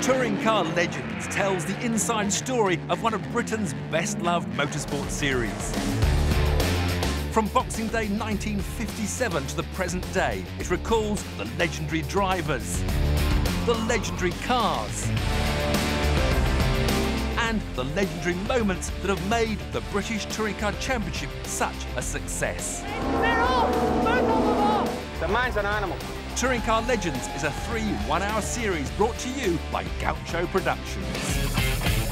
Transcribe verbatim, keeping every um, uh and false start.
Touring Car Legends tells the inside story of one of Britain's best-loved motorsport series. From Boxing Day nineteen fifty-seven to the present day, it recalls the legendary drivers, the legendary cars, and the legendary moments that have made the British Touring Car Championship such a success. They're off! Both of them off! The man's an animal. Touring Car Legends is a three one-hour series brought to you by Gaucho Productions.